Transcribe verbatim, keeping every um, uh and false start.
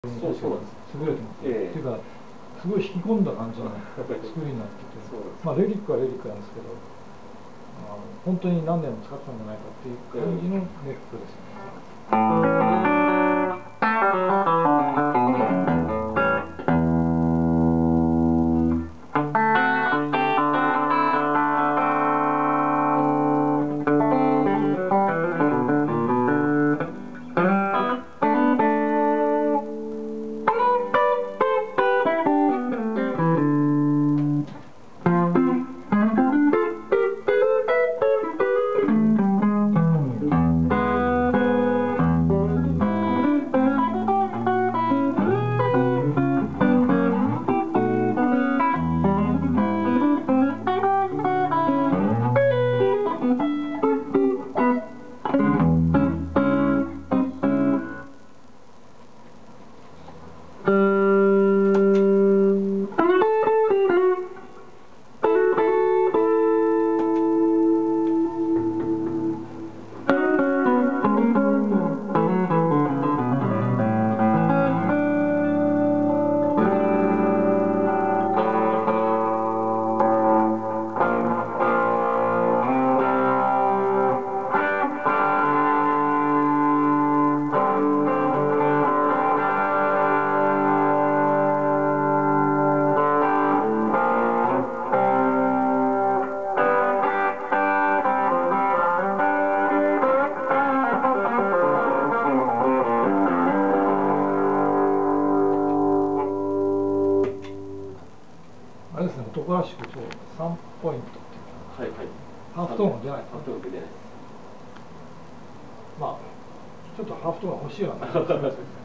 そうそうなんです。優れてます、えー、っていうかすごい引き込んだ感じの作りになっててまあレリックはレリックなんですけど、あの本当に何年も使ってたんじゃないかっていう感じのネックですね。あれですね、男らしくこうさんポイントっていうか、はいはい、ハーフトーンが出ない、ハーフトーンが出ない。まあちょっとハーフトーンが欲しいような